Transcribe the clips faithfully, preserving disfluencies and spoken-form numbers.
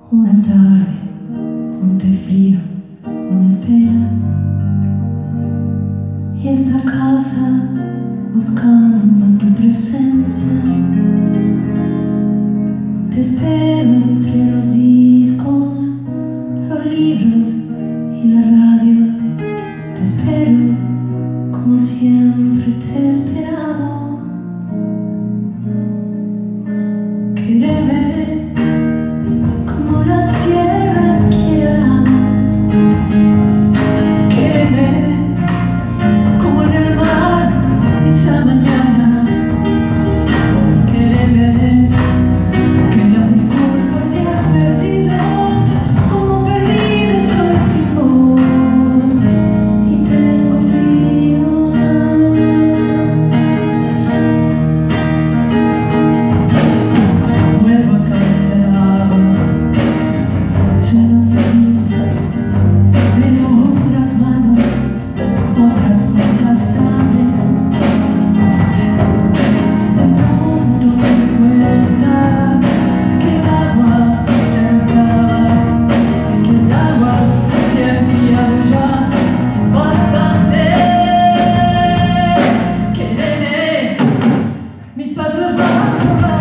Una tarde, un té frío, una espera, y esta casa buscando tu presencia. Te espero entre los discos, los libros y la radio. Te espero como siempre te he esperado. Quéreme como la tierra quiere el agua. Quéreme como en el mar esa mañana. Quéreme que las disculpas se han perdido, como perdida estoy sin vos y tengo frío. Vuelvo a calentar agua, suena limpia, pero otras manos, otras puertas abren. De pronto me di cuenta que el agua ya no estaba, que el agua se ha enfriado ya bastante. Quéreme, mis pasos van por la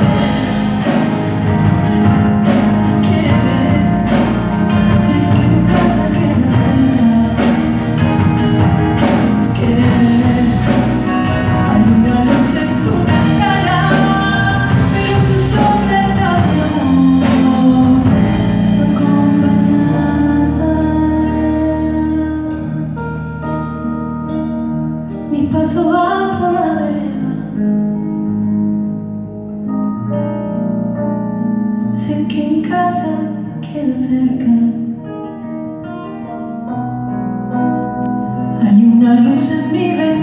mi paso va por la vereda. Sé que mi casa queda cerca. Hay una luz en mi ventana.